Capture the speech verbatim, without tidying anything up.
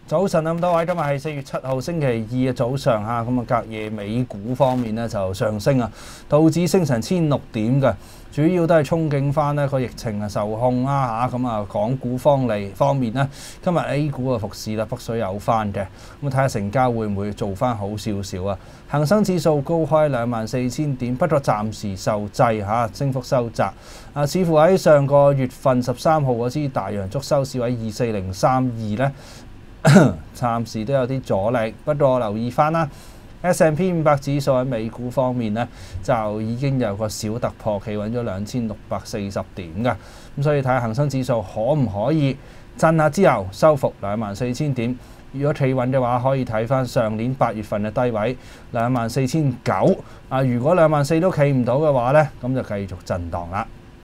早晨咁多位，今日係四月七號星期二嘅早上嚇，咁啊隔夜美股方面咧就上升啊，道指升成千六點嘅，主要都係憧憬翻呢個疫情啊受控啦嚇，咁啊港股方利方面呢，今日 A 股啊復市啦，北水有翻嘅，咁睇下成交會唔會做翻好少少啊？恒生指數高開兩萬四千點，不過暫時受制嚇，升幅收窄啊，似乎喺上個月份十三號嗰支大陽燭收市位二四零三二呢。暫時都有啲阻力，不過留意翻啦 ，S and P 五百指數喺美股方面呢，就已經有個小突破，企穩咗兩千六百四十點嘅，咁所以睇下恒生指數可唔可以震下之後收復兩萬四千點。如果企穩嘅話，可以睇翻上年八月份嘅低位兩萬四千九啊。如果兩萬四都企唔到嘅話呢，咁就繼續震盪啦。